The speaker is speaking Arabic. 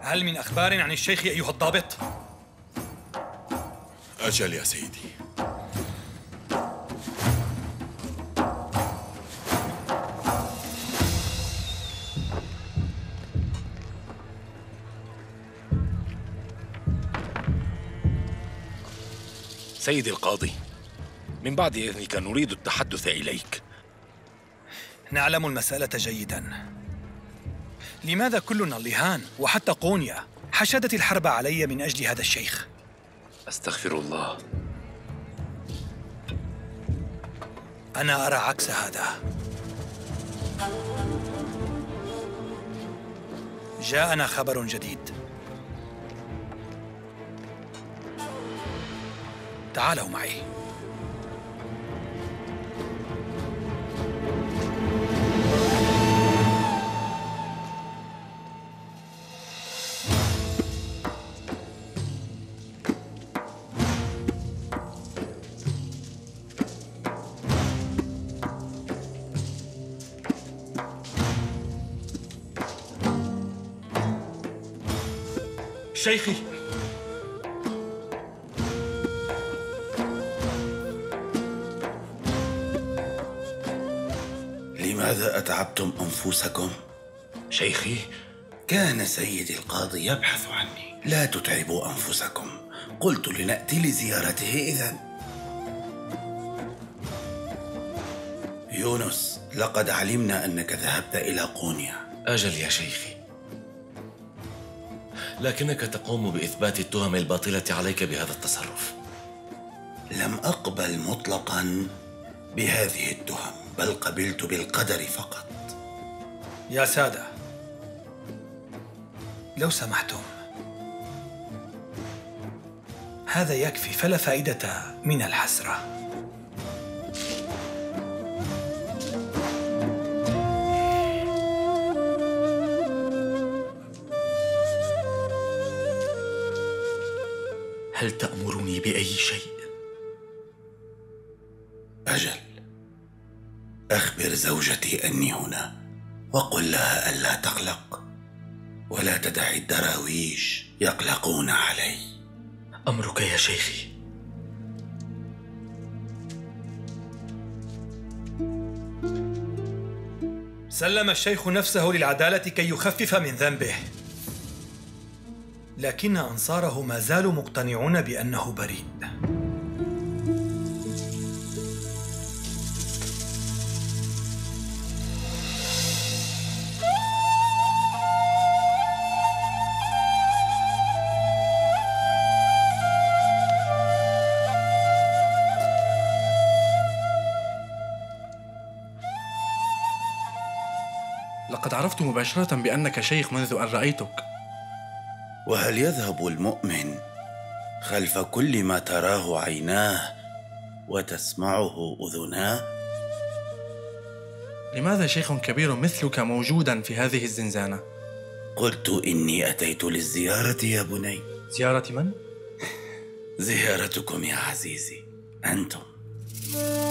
هل من أخبار عن الشيخ أيها الضابط؟ أجل يا سيدي. سيدي القاضي، من بعد إذنك نريد التحدث إليك. نعلم المسألة جيداً. لماذا كل النليهان وحتى قونيا حشدت الحرب علي من أجل هذا الشيخ؟ أستغفر الله. أنا أرى عكس هذا. جاءنا خبر جديد. تعالوا معي. شيخي، لماذا أتعبتم أنفسكم؟ شيخي، كان سيدي القاضي يبحث عني. لا تتعبوا أنفسكم، قلت لنأتي لزيارته إذن. يونس، لقد علمنا أنك ذهبت إلى قونيا. أجل يا شيخي، لكنك تقوم بإثبات التهم الباطلة عليك بهذا التصرف. لم أقبل مطلقاً بهذه التهم، بل قبلت بالقدر فقط. يا سادة، لو سمحتم، هذا يكفي، فلا فائدة من الحسرة. هل تأمرني بأي شيء؟ أجل، أخبر زوجتي أني هنا، وقل لها ألا تقلق، ولا تدع الدراويش يقلقون علي. أمرك يا شيخي. سلم الشيخ نفسه للعدالة كي يخفف من ذنبه، لكن أنصاره ما زالوا مقتنعون بأنه بريء. لقد عرفت مباشرة بأنك شيخ منذ أن رأيتك. وهل يذهب المؤمن خلف كل ما تراه عيناه وتسمعه أذناه؟ لماذا شيخ كبير مثلك موجودا في هذه الزنزانة؟ قلت إني أتيت للزيارة يا بني. زيارة من؟ زيارتكم يا عزيزي أنتم.